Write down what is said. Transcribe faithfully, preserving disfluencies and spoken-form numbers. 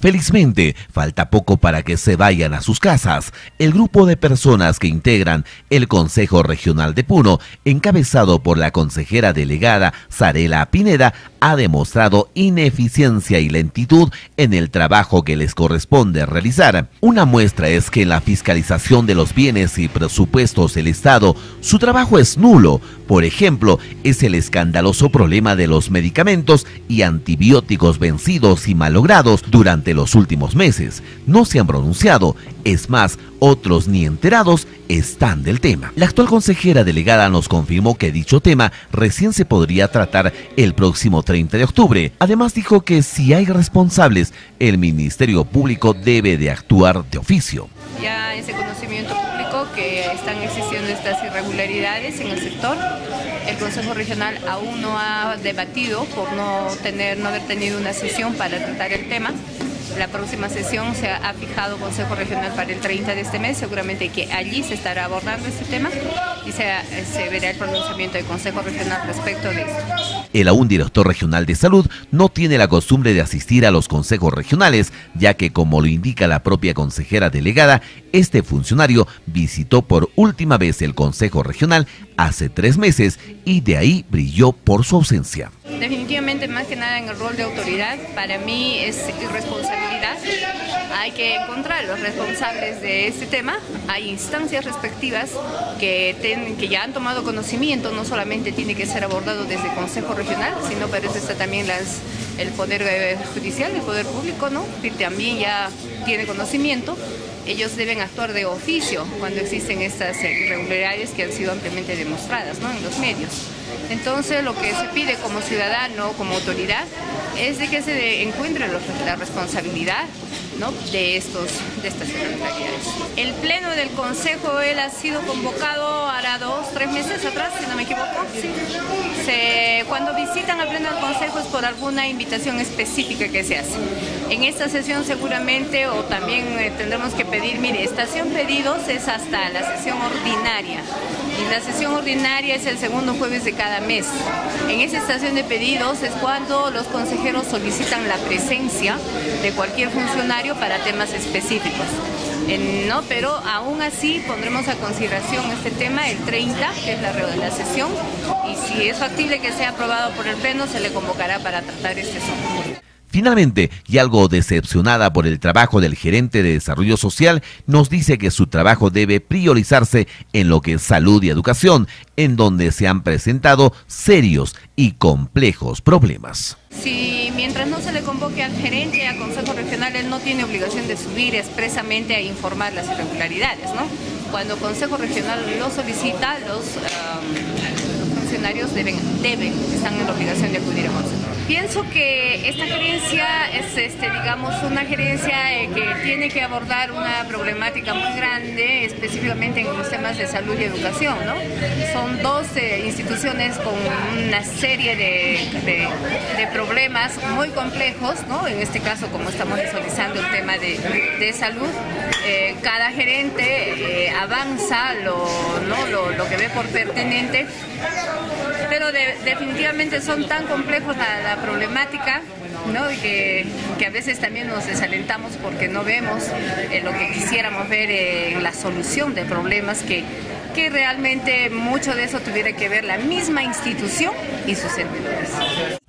Felizmente, falta poco para que se vayan a sus casas. El grupo de personas que integran el Consejo Regional de Puno, encabezado por la consejera delegada Sarela Pineda, ha demostrado ineficiencia y lentitud en el trabajo que les corresponde realizar. Una muestra es que en la fiscalización de los bienes y presupuestos del Estado, su trabajo es nulo. Por ejemplo, es el escandaloso problema de los medicamentos y antibióticos vencidos y malogrados durante los últimos meses. No se han pronunciado, es más, otros ni enterados están del tema. La actual consejera delegada nos confirmó que dicho tema recién se podría tratar el próximo treinta de octubre. Además dijo que si hay responsables, el Ministerio Público debe de actuar de oficio. Ya ese conocimiento público que están existiendo estas irregularidades en el sector. El Consejo Regional aún no ha debatido por no tener, no haber tenido una sesión para tratar el tema. La próxima sesión se ha fijado Consejo Regional para el treinta de este mes, seguramente que allí se estará abordando este tema y se, se verá el pronunciamiento del Consejo Regional respecto de esto. El aún director regional de salud no tiene la costumbre de asistir a los consejos regionales, ya que, como lo indica la propia consejera delegada, este funcionario visitó por última vez el Consejo Regional hace tres meses y de ahí brilló por su ausencia. Definitivamente, más que nada en el rol de autoridad, para mí es irresponsabilidad. Hay que encontrar los responsables de este tema. Hay instancias respectivas que, ten, que ya han tomado conocimiento. No solamente tiene que ser abordado desde el Consejo Regional, sino para eso está también las, el Poder Judicial, el Poder Público, ¿no? Que también ya tiene conocimiento. Ellos deben actuar de oficio cuando existen estas irregularidades que han sido ampliamente demostradas, ¿no?, en los medios. Entonces, lo que se pide como ciudadano, como autoridad, es de que se encuentre la responsabilidad, ¿no?, de, estos, de estas irregularidades. El pleno del Consejo, él ha sido convocado hará dos, tres meses atrás, si no me equivoco. Sí. Se, cuando visitan al pleno del Consejo es por alguna invitación específica que se hace. En esta sesión seguramente, o también eh, tendremos que pedir, mire, estación pedidos es hasta la sesión ordinaria. Y la sesión ordinaria es el segundo jueves de cada mes. En esa estación de pedidos es cuando los consejeros solicitan la presencia de cualquier funcionario para temas específicos. Eh, no, pero aún así pondremos a consideración este tema el treinta, que es la, la sesión, y si es factible que sea aprobado por el Pleno, se le convocará para tratar este asunto. Finalmente, y algo decepcionada por el trabajo del gerente de Desarrollo Social, nos dice que su trabajo debe priorizarse en lo que es salud y educación, en donde se han presentado serios y complejos problemas. Si mientras no se le convoque al gerente, al Consejo Regional, él no tiene obligación de subir expresamente a informar las irregularidades, ¿no? Cuando el Consejo Regional lo solicita, los, um, los funcionarios deben, deben, están en la obligación de acudir al Consejo. Pienso que esta gerencia es, este, digamos, una gerencia eh, que tiene que abordar una problemática muy grande, específicamente en los temas de salud y educación, ¿no? Son dos eh, instituciones con una serie de, de, de problemas muy complejos, ¿no? En este caso, como estamos visualizando el tema de, de salud, eh, cada gerente eh, avanza lo, ¿no? lo, lo que ve por pertinente, pero de, definitivamente son tan complejos la, la problemática, ¿no?, y que, que a veces también nos desalentamos porque no vemos eh, lo que quisiéramos ver en eh, la solución de problemas que, que realmente mucho de eso tuviera que ver la misma institución y sus servidores.